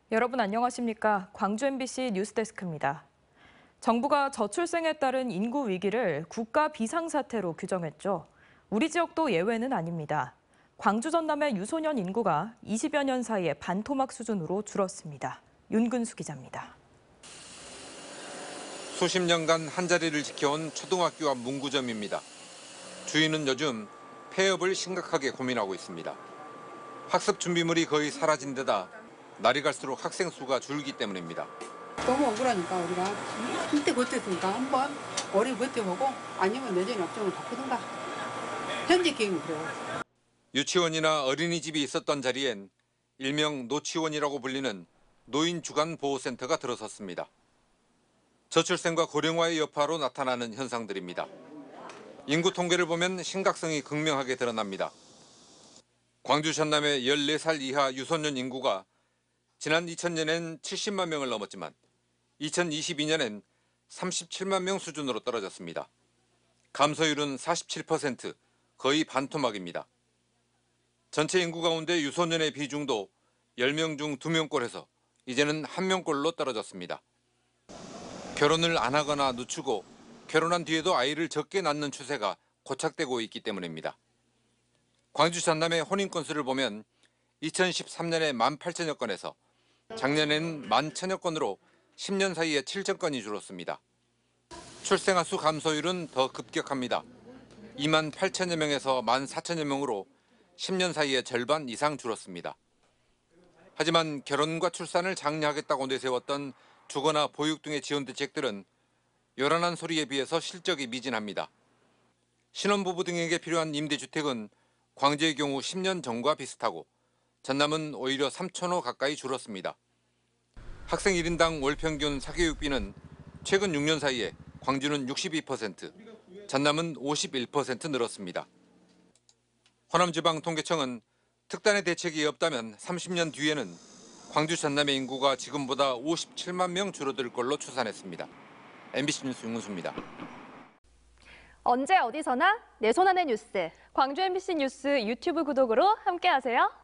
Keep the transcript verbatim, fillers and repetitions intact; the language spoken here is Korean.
여러분 안녕하십니까? 광주 엠비씨 뉴스데스크입니다. 정부가 저출생에 따른 인구 위기를 국가 비상사태로 규정했죠. 우리 지역도 예외는 아닙니다. 광주 전남의 유소년 인구가 이십여 년 사이에 반토막 수준으로 줄었습니다. 윤근수 기자입니다. 수십 년간 한자리를 지켜온 초등학교 앞 문구점입니다. 주인은 요즘 폐업을 심각하게 고민하고 있습니다. 학습 준비물이 거의 사라진 데다 날이 갈수록 학생 수가 줄기 때문입니다. 너무 억울하니까 우리가 이때 버텼으니까 한번 오래 버텨보고 아니면 내년에 업종을 바꾸든가. 현재 계획은 그래요. 유치원이나 어린이집이 있었던 자리엔 일명 노치원이라고 불리는 노인 주간 보호센터가 들어섰습니다. 저출생과 고령화의 여파로 나타나는 현상들입니다. 인구 통계를 보면 심각성이 극명하게 드러납니다. 광주 전남의 열네 살 이하 유소년 인구가 지난 이천 년엔 칠십만 명을 넘었지만 이천이십이 년엔 삼십칠만 명 수준으로 떨어졌습니다. 감소율은 사십칠 퍼센트, 거의 반토막입니다. 전체 인구 가운데 유소년의 비중도 열 명 중 두 명꼴에서 이제는 한 명꼴로 떨어졌습니다. 결혼을 안 하거나 늦추고 결혼한 뒤에도 아이를 적게 낳는 추세가 고착되고 있기 때문입니다. 광주 전남의 혼인 건수를 보면 이천십삼 년에 만 팔천여 건에서 작년에는 만 천여 건으로 십 년 사이에 칠천 건이 줄었습니다. 출생아 수 감소율은 더 급격합니다. 이만 팔천여 명에서 만 사천여 명으로 십 년 사이에 절반 이상 줄었습니다. 하지만 결혼과 출산을 장려하겠다고 내세웠던 주거나 보육 등의 지원 대책들은 요란한 소리에 비해서 실적이 미진합니다. 신혼부부 등에게 필요한 임대주택은 광주의 경우 십 년 전과 비슷하고 전남은 오히려 삼천 호 가까이 줄었습니다. 학생 일 인당 월 평균 사교육비는 최근 육 년 사이에 광주는 육십이 퍼센트, 전남은 오십일 퍼센트 늘었습니다. 호남지방통계청은 특단의 대책이 없다면 삼십 년 뒤에는 광주 전남의 인구가 지금보다 오십칠만 명 줄어들 걸로 추산했습니다. 엠비씨 뉴스 윤근수입니다. 언제 어디서나 내 손 안의 뉴스. 광주 엠비씨 뉴스 유튜브 구독으로 함께하세요.